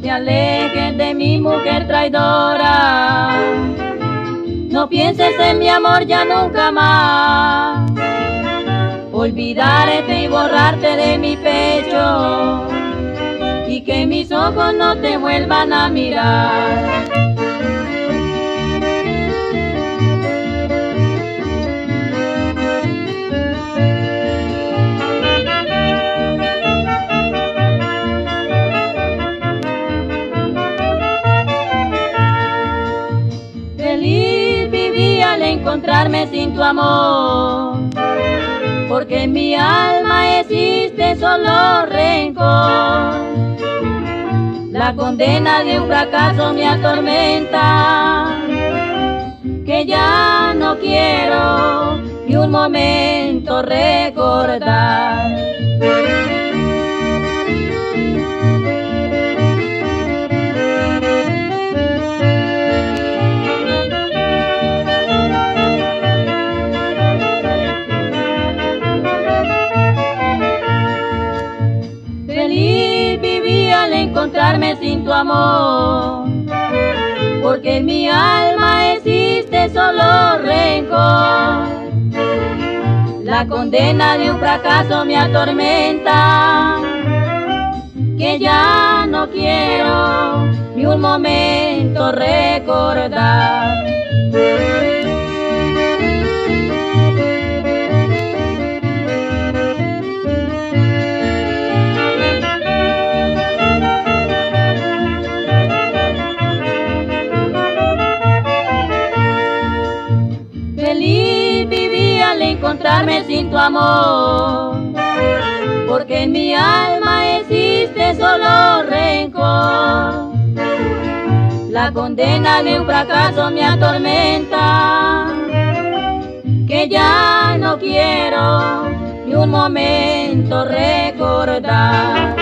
te alejes de mi mujer traidora. No pienses en mi amor ya nunca más. Olvidarte y borrarte de mi pecho, y que mis ojos no te vuelvan a mirar. Feliz viví al encontrarme sin tu amor, porque en mi alma existe solo rencor. La condena de un fracaso me atormenta, que ya no quiero ni un momento recordar. Feliz viví al encontrarme sin tu amor, porque en mi alma existe solo rencor. La condena de un fracaso me atormenta, que ya no quiero ni un momento recordar. Feliz viví al encontrarme sin tu amor, porque en mi alma existe solo rencor. La condena de un fracaso me atormenta, que ya no quiero ni un momento recordar.